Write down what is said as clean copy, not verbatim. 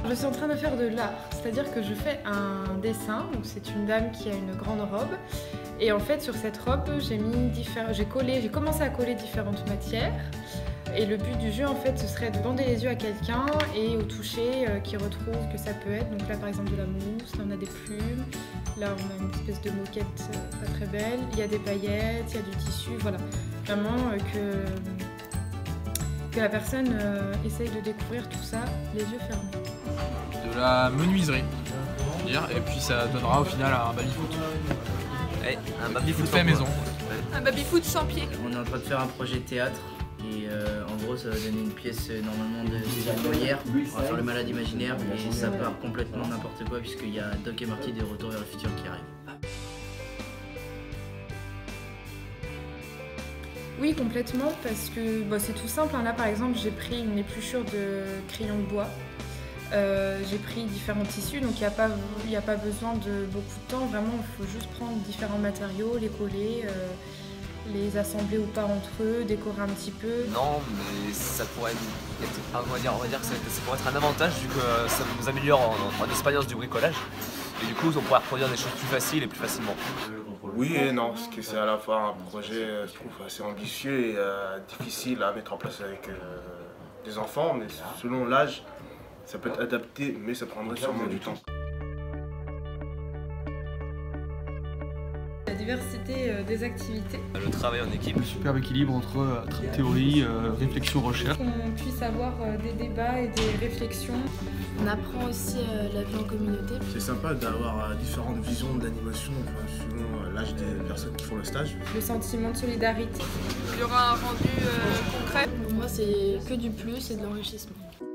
Je suis en train de faire de l'art, c'est-à-dire que je fais un dessin, donc c'est une dame qui a une grande robe, et en fait sur cette robe j'ai commencé à coller différentes matières, et le but du jeu en fait ce serait de bander les yeux à quelqu'un et au toucher qui retrouve que ça peut être, donc là par exemple de la mousse, là on a des plumes, là on a une espèce de moquette pas très belle, il y a des paillettes, il y a du tissu, voilà, vraiment que la personne essaye de découvrir tout ça les yeux fermés. De la menuiserie, et puis ça donnera au final un baby-foot. Ouais, un baby-foot fait maison. Un baby-foot sans pied. On est en train de faire un projet de théâtre et en gros ça va donner une pièce normalement de Molière. On va faire le malade imaginaire et ça part complètement n'importe quoi puisqu'il y a Doc et Marty des Retour vers le futur qui arrivent. Oui, complètement, parce que c'est tout simple. Là, par exemple, j'ai pris une épluchure de crayon de bois. J'ai pris différents tissus, donc il n'y a pas besoin de beaucoup de temps. Vraiment, il faut juste prendre différents matériaux, les coller, les assembler ou pas entre eux, décorer un petit peu. Non, mais ça pourrait être, on va dire que ça pourrait être un avantage vu que ça nous améliore en expérience du bricolage. Et du coup, on pourrait reproduire des choses plus faciles et plus facilement. Oui et non, parce que c'est à la fois un projet, je trouve, assez ambitieux et difficile à mettre en place avec des enfants, mais selon l'âge, ça peut être adapté, mais ça prendrait sûrement du temps. La diversité des activités. Le travail en équipe. Superbe équilibre entre théorie, réflexion, recherche. Qu'on puisse avoir des débats et des réflexions. On apprend aussi la vie en communauté. C'est sympa d'avoir différentes visions de l'animation selon l'âge des personnes qui font le stage. Le sentiment de solidarité. Il y aura un rendu concret. Pour moi, c'est que du plus et de l'enrichissement.